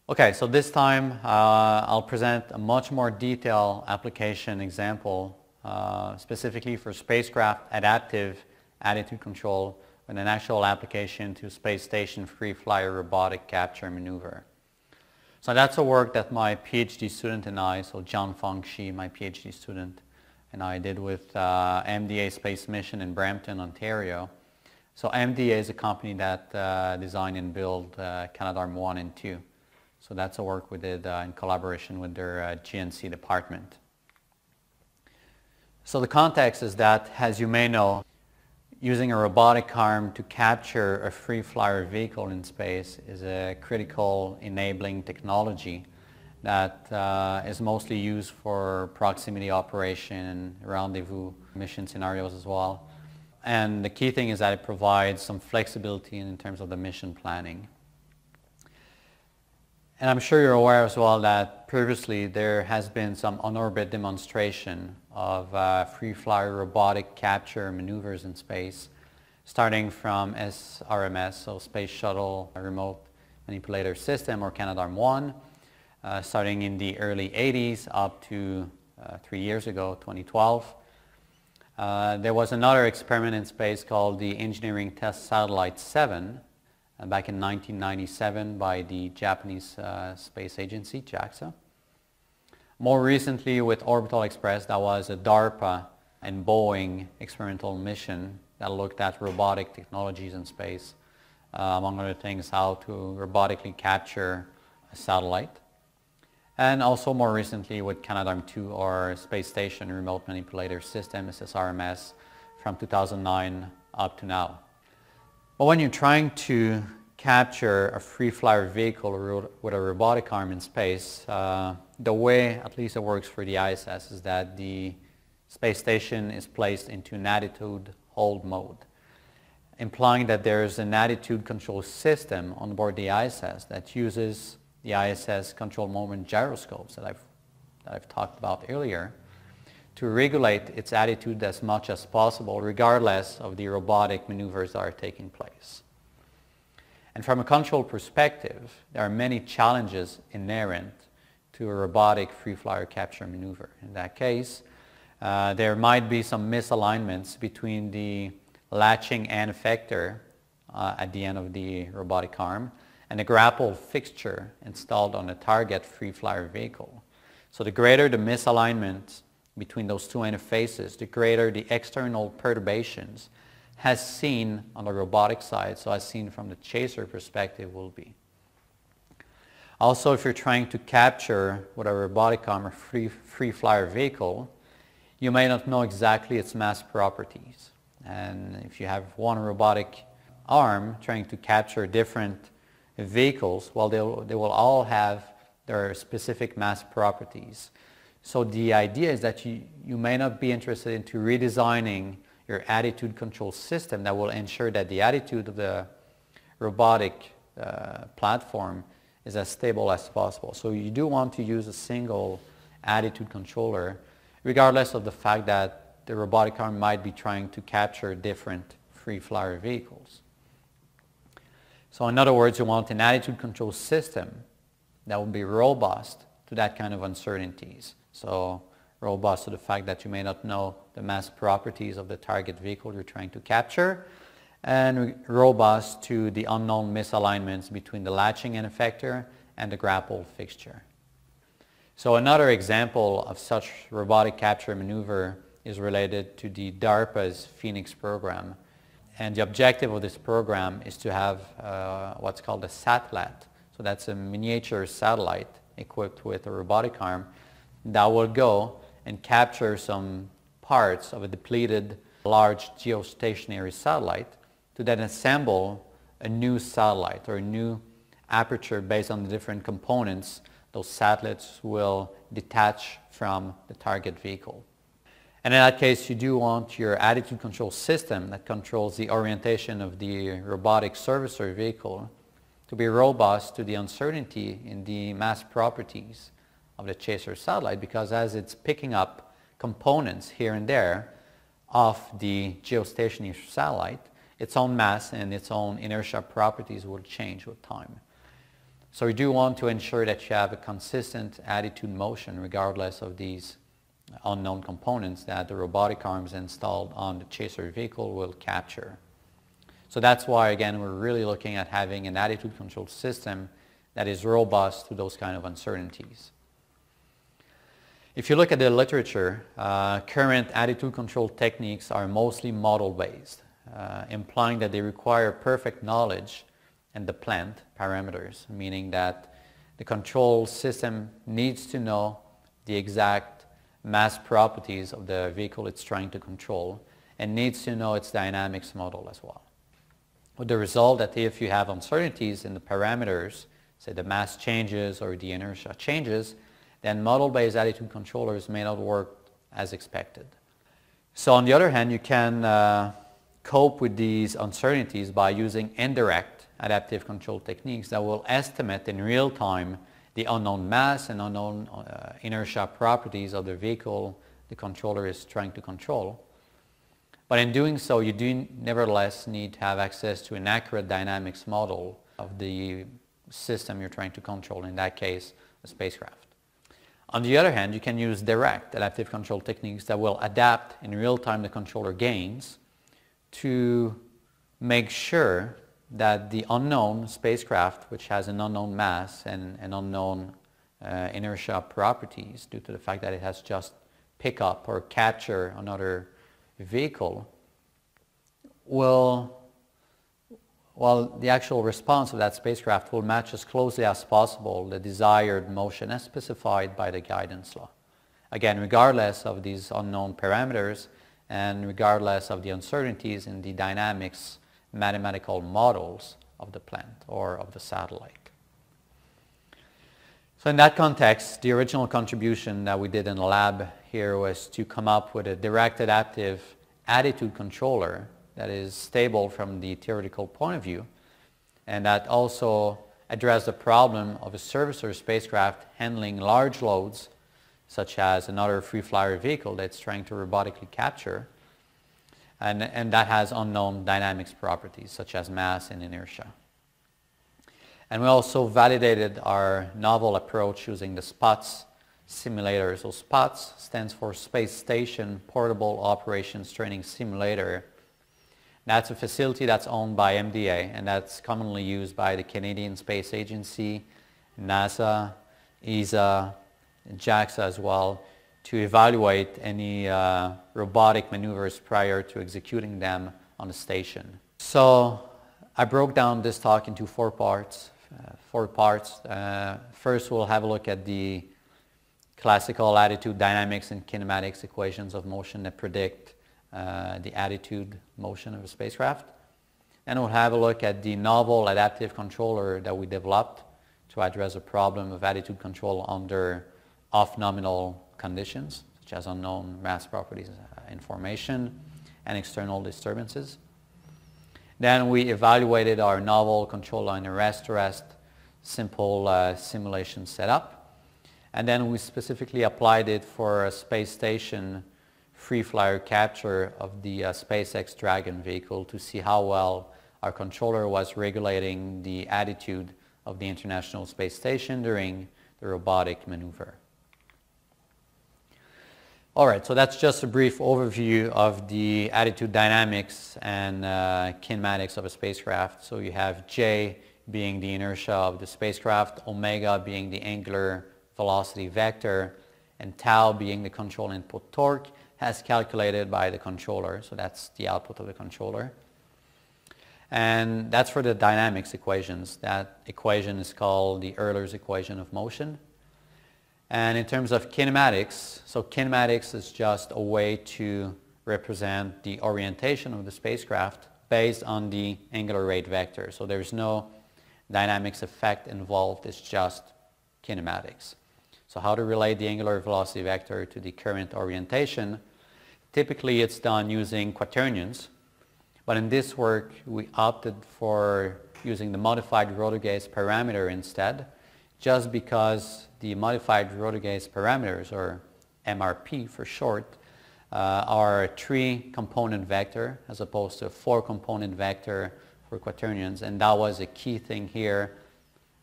Okay, so this time I'll present a much more detailed application example specifically for spacecraft adaptive attitude control with an actual application to space station free flyer robotic capture maneuver. So that's a work that my Ph.D. student and I, so John Fong Shi, my Ph.D. student, and I did with MDA Space Mission in Brampton, Ontario. So MDA is a company that designed and built Canadarm1 and 2. So that's a work we did in collaboration with their GN&C department. So the context is that, as you may know, using a robotic arm to capture a free flyer vehicle in space is a critical enabling technology that is mostly used for proximity operation and rendezvous mission scenarios as well. And the key thing is that it provides some flexibility in terms of the mission planning. And I'm sure you're aware as well that previously there has been some on-orbit demonstration of free flyer robotic capture maneuvers in space, starting from SRMS, so Space Shuttle Remote Manipulator System, or Canadarm1, starting in the early 80s up to 3 years ago, 2012. There was another experiment in space called the Engineering Test Satellite 7, back in 1997 by the Japanese Space Agency, JAXA. More recently with Orbital Express, that was a DARPA and B.Eng experimental mission that looked at robotic technologies in space, among other things, how to robotically capture a satellite. And also more recently with Canadarm2, or Space Station Remote Manipulator System, SSRMS, from 2009 up to now. But when you're trying to capture a free flyer vehicle with a robotic arm in space, the way at least it works for the ISS is that the space station is placed into an attitude hold mode, implying that there's an attitude control system on board the ISS that uses the ISS control moment gyroscopes that I've talked about earlier to regulate its attitude as much as possible, regardless of the robotic maneuvers that are taking place. And from a control perspective, there are many challenges inherent to a robotic free flyer capture maneuver. In that case, there might be some misalignments between the latching end effector at the end of the robotic arm and the grapple fixture installed on the target free flyer vehicle. So the greater the misalignment between those two interfaces, the greater the external perturbations as seen on the robotic side, so as seen from the chaser perspective, will be. Also, if you're trying to capture with a robotic arm a free flyer vehicle, you may not know exactly its mass properties. And if you have one robotic arm trying to capture different vehicles, well, they will all have their specific mass properties. So the idea is that you may not be interested into redesigning your attitude control system that will ensure that the attitude of the robotic platform is as stable as possible. So you do want to use a single attitude controller, regardless of the fact that the robotic arm might be trying to capture different free flyer vehicles. So in other words, you want an attitude control system that will be robust to that kind of uncertainties. So robust to the fact that you may not know the mass properties of the target vehicle you're trying to capture, and robust to the unknown misalignments between the latching end effector and the grapple fixture. So another example of such robotic capture maneuver is related to the DARPA's Phoenix program. And the objective of this program is to have what's called a satlat. So that's a miniature satellite equipped with a robotic arm that will go and capture some parts of a depleted large geostationary satellite to then assemble a new satellite or a new aperture based on the different components those satellites will detach from the target vehicle. And in that case, you do want your attitude control system that controls the orientation of the robotic servicer vehicle to be robust to the uncertainty in the mass properties of the chaser satellite, because as it's picking up components here and there of the geostationary satellite, its own mass and its own inertia properties will change with time. So you do want to ensure that you have a consistent attitude motion regardless of these unknown components that the robotic arms installed on the chaser vehicle will capture. So that's why, again, we're really looking at having an attitude control system that is robust to those kind of uncertainties. If you look at the literature, current attitude control techniques are mostly model-based, implying that they require perfect knowledge and the plant parameters, meaning that the control system needs to know the exact mass properties of the vehicle it's trying to control and needs to know its dynamics model as well. With the result that if you have uncertainties in the parameters, say the mass changes or the inertia changes, then model-based attitude controllers may not work as expected. So on the other hand, you can cope with these uncertainties by using indirect adaptive control techniques that will estimate in real time the unknown mass and unknown inertia properties of the vehicle the controller is trying to control. But in doing so, you do nevertheless need to have access to an accurate dynamics model of the system you're trying to control, in that case, a spacecraft. On the other hand, you can use direct adaptive control techniques that will adapt in real time the controller gains to make sure that the unknown spacecraft, which has an unknown mass and an unknown inertia properties due to the fact that it has just pick up or capture another vehicle, the actual response of that spacecraft will match as closely as possible the desired motion as specified by the guidance law. Again, regardless of these unknown parameters and regardless of the uncertainties in the dynamics mathematical models of the plant or of the satellite. So in that context, the original contribution that we did in the lab here was to come up with a direct adaptive attitude controller that is stable from the theoretical point of view and that also address the problem of a service or spacecraft handling large loads such as another free flyer vehicle that's trying to robotically capture and that has unknown dynamics properties such as mass and inertia. And we also validated our novel approach using the SPOTS simulator. So SPOTS stands for Space Station Portable Operations Training Simulator. That's a facility that's owned by MDA and that's commonly used by the Canadian Space Agency, NASA, ESA, and JAXA as well to evaluate any robotic maneuvers prior to executing them on the station. So I broke down this talk into four parts. First, we'll have a look at the classical attitude dynamics and kinematics equations of motion that predict the attitude motion of a spacecraft. And we'll have a look at the novel adaptive controller that we developed to address the problem of attitude control under off-nominal conditions, such as unknown mass properties information and external disturbances. Then we evaluated our novel controller in a rest-to-rest simple simulation setup. And then we specifically applied it for a space station free flyer capture of the SpaceX Dragon vehicle to see how well our controller was regulating the attitude of the International Space Station during the robotic maneuver. All right, so that's just a brief overview of the attitude dynamics and kinematics of a spacecraft. So you have J being the inertia of the spacecraft, omega being the angular velocity vector, and tau being the control input torque as calculated by the controller. So that's the output of the controller. And that's for the dynamics equations. That equation is called the Euler's equation of motion. And in terms of kinematics, so kinematics is just a way to represent the orientation of the spacecraft based on the angular rate vector. So there's no dynamics effect involved, it's just kinematics. So how to relate the angular velocity vector to the current orientation? Typically it's done using quaternions, but in this work we opted for using the modified rotor gaze parameter instead, just because the modified rotor gaze parameters, or MRP for short, are a 3-component vector as opposed to a 4-component vector for quaternions, and that was a key thing here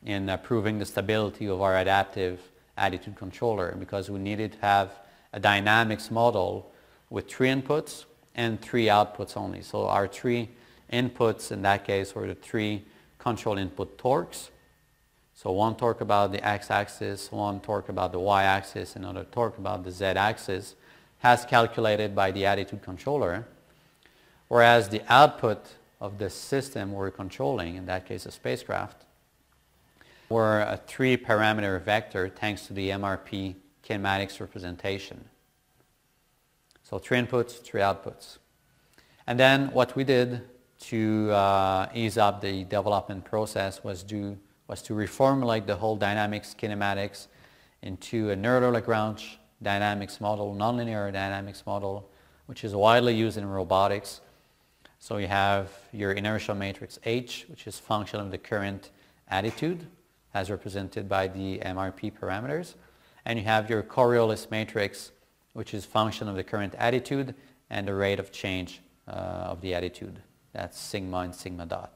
in proving the stability of our adaptive attitude controller, because we needed to have a dynamics model with 3 inputs and 3 outputs only. So our 3 inputs in that case were the 3 control input torques. So one torque about the x-axis, one torque about the y-axis, another torque about the z-axis, as calculated by the attitude controller, whereas the output of the system we're controlling, in that case a spacecraft, were a 3-parameter vector thanks to the MRP kinematics representation. So 3 inputs, 3 outputs. And then what we did to ease up the development process was to reformulate the whole dynamics kinematics into a Euler-Lagrange dynamics model, nonlinear dynamics model, which is widely used in robotics. So you have your inertial matrix H, which is function of the current attitude, as represented by the MRP parameters. And you have your Coriolis matrix, which is function of the current attitude and the rate of change of the attitude. That's sigma and sigma dot.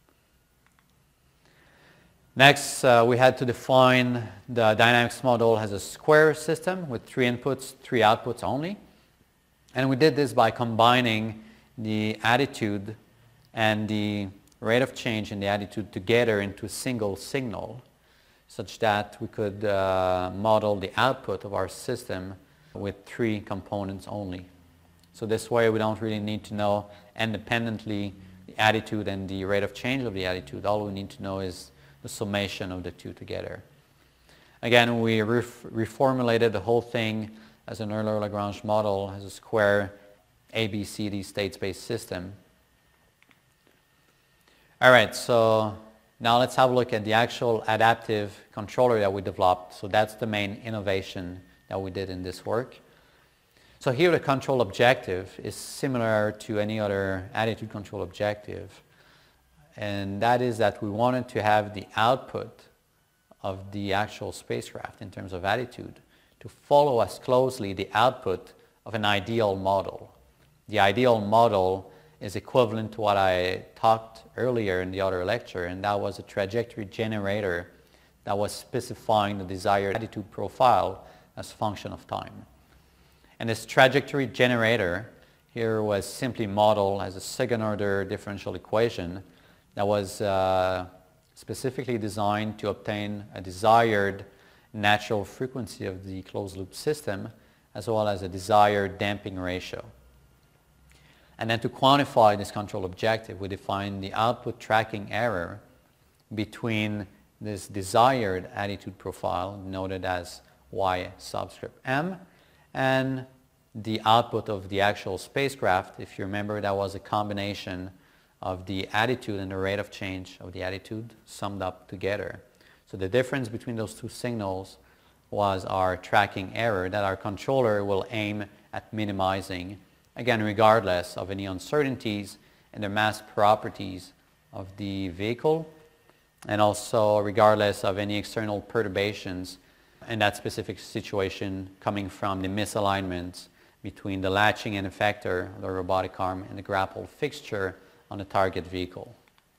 Next, we had to define the dynamics model as a square system with 3 inputs, 3 outputs only. And we did this by combining the attitude and the rate of change in the attitude together into a single signal, such that we could model the output of our system with 3 components only. So this way we don't really need to know independently the attitude and the rate of change of the attitude. All we need to know is the summation of the 2 together. Again, we reformulated the whole thing as an Euler-Lagrange model, as a square ABCD state space system. Alright, so now let's have a look at the actual adaptive controller that we developed. So that's the main innovation that we did in this work. So here the control objective is similar to any other attitude control objective. And that is that we wanted to have the output of the actual spacecraft in terms of attitude to follow as closely the output of an ideal model. The ideal model is equivalent to what I talked earlier in the other lecture, and that was a trajectory generator that was specifying the desired attitude profile as function of time. And this trajectory generator here was simply modeled as a second-order differential equation that was specifically designed to obtain a desired natural frequency of the closed-loop system, as well as a desired damping ratio. And then to quantify this control objective, we define the output tracking error between this desired attitude profile, noted as Y subscript M, and the output of the actual spacecraft. If you remember, that was a combination of the attitude and the rate of change of the attitude summed up together. So the difference between those 2 signals was our tracking error that our controller will aim at minimizing, again regardless of any uncertainties in the mass properties of the vehicle, and also regardless of any external perturbations in that specific situation coming from the misalignments between the latching and effector, the robotic arm, and the grapple fixture on the target vehicle.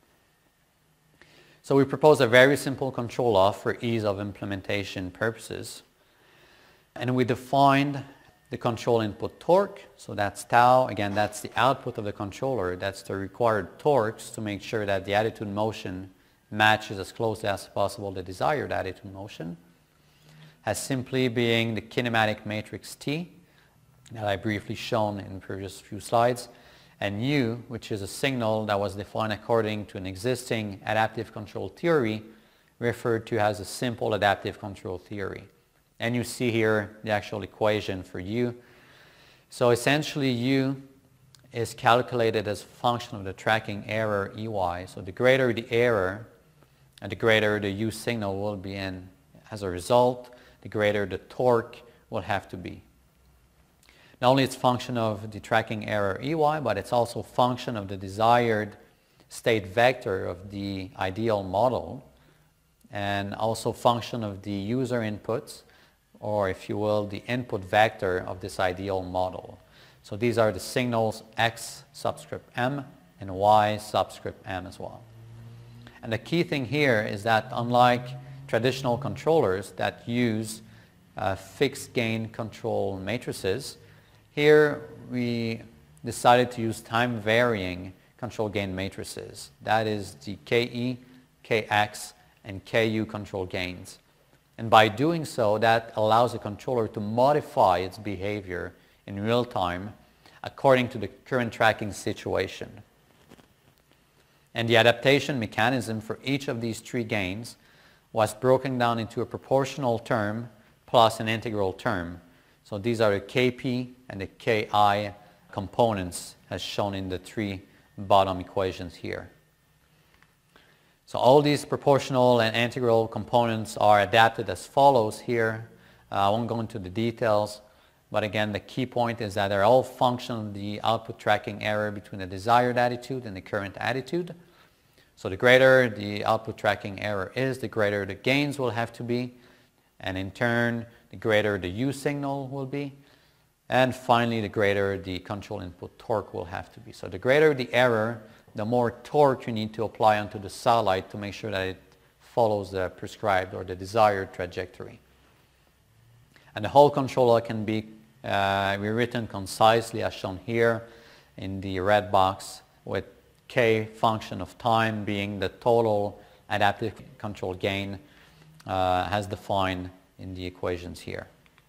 So we propose a very simple control law for ease of implementation purposes. And we defined the control input torque. So that's tau. Again, that's the output of the controller. That's the required torques to make sure that the attitude motion matches as closely as possible the desired attitude motion, as simply being the kinematic matrix T that I briefly shown in the previous few slides, and U, which is a signal that was defined according to an existing adaptive control theory referred to as a simple adaptive control theory. And you see here the actual equation for U. So essentially U is calculated as a function of the tracking error EY. So the greater the error and the greater the U signal will be, and as a result the greater the torque will have to be. Not only it's function of the tracking error EY, but it's also function of the desired state vector of the ideal model, and also function of the user inputs, or if you will, the input vector of this ideal model. So these are the signals X subscript M and Y subscript M as well. And the key thing here is that unlike traditional controllers that use fixed gain control matrices, here we decided to use time varying control gain matrices. That is the KE, KX, and KU control gains. And by doing so, that allows the controller to modify its behavior in real time according to the current tracking situation. And the adaptation mechanism for each of these three gains was broken down into a proportional term plus an integral term. So these are the KP and the KI components as shown in the three bottom equations here. So all these proportional and integral components are adapted as follows here. I won't go into the details, but again the key point is that they're all function of the output tracking error between the desired attitude and the current attitude. So the greater the output tracking error is, the greater the gains will have to be, and in turn the greater the U signal will be, and finally the greater the control input torque will have to be. So the greater the error, the more torque you need to apply onto the satellite to make sure that it follows the prescribed or the desired trajectory. And the whole controller can be rewritten concisely as shown here in the red box, with K function of time being the total adaptive control gain as defined in the equations here.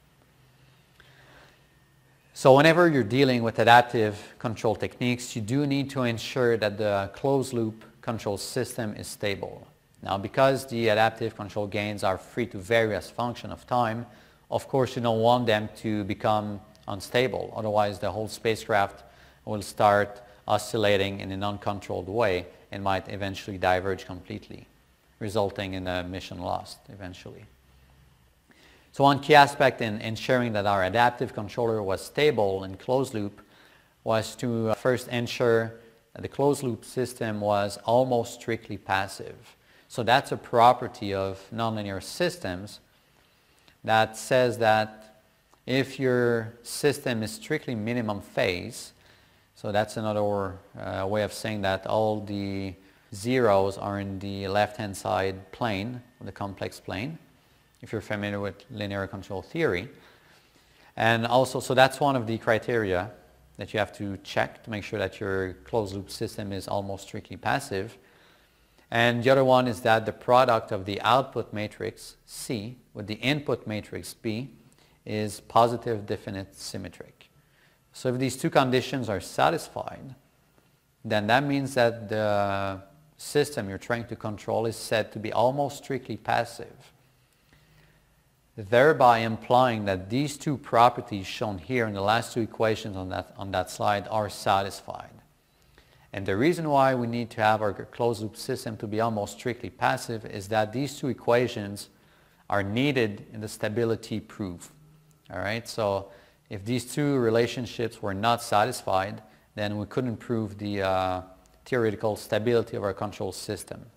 So whenever you're dealing with adaptive control techniques, you do need to ensure that the closed loop control system is stable. Now, because the adaptive control gains are free to vary as function of time, of course you don't want them to become unstable. Otherwise the whole spacecraft will start oscillating in an uncontrolled way and might eventually diverge completely, resulting in a mission lost eventually. So one key aspect in ensuring that our adaptive controller was stable in closed loop was to first ensure that the closed loop system was almost strictly passive. So that's a property of nonlinear systems that says that if your system is strictly minimum phase, so that's another way of saying that all the zeros are in the left-hand side plane, the complex plane, if you're familiar with linear control theory. And also, so that's one of the criteria that you have to check to make sure that your closed loop system is almost strictly passive. And the other one is that the product of the output matrix C with the input matrix B is positive definite symmetric. So if these two conditions are satisfied, then that means that the system you're trying to control is said to be almost strictly passive, thereby implying that these two properties shown here in the last two equations on that slide are satisfied. And the reason why we need to have our closed loop system to be almost strictly passive is that these two equations are needed in the stability proof. All right, so if these two relationships were not satisfied, then we couldn't prove the theoretical stability of our control system.